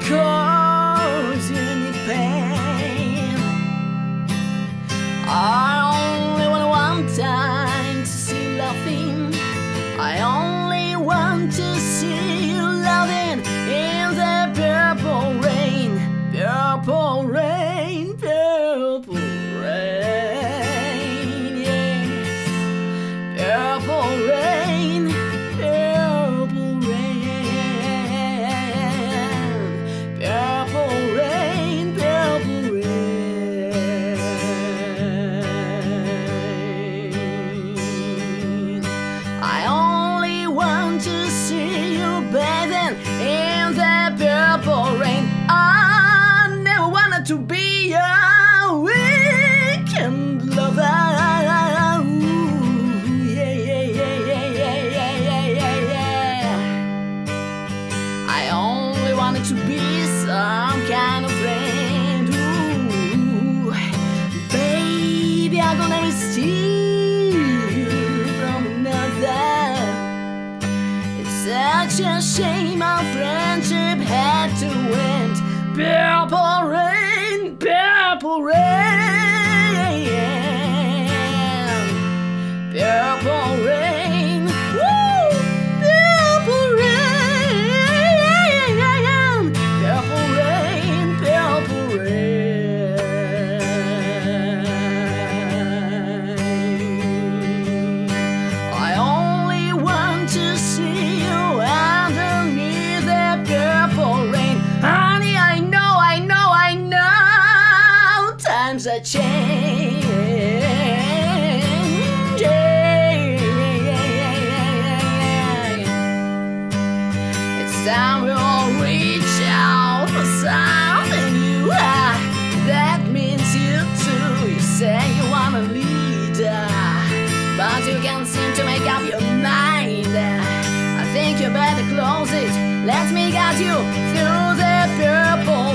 cause you need pain. I only want one time to see you laughing. I only want to see you laughing in the purple rain, purple rain, purple rain, yes, purple rain, purple rain, purple rain, purple rain. I only want to see you bathing in the purple rain. I never wanted to be a weekend lover. Ooh, yeah, yeah, yeah, yeah, yeah, yeah, yeah, yeah, yeah. I only wanted to be some kind of friend. Ooh, baby, I'm gonna receive you from another. It's such a shame our friendship had to end. Purple rain, purple rain, purple rain, woo, purple rain, purple rain, purple rain. I only want to see you underneath the purple rain. Honey, I know times are changing. It's time we all reach out for something new. That means you too. You say you wanna lead, but you can't seem to make up your mind. I think you better close it. Let me guide you through the purple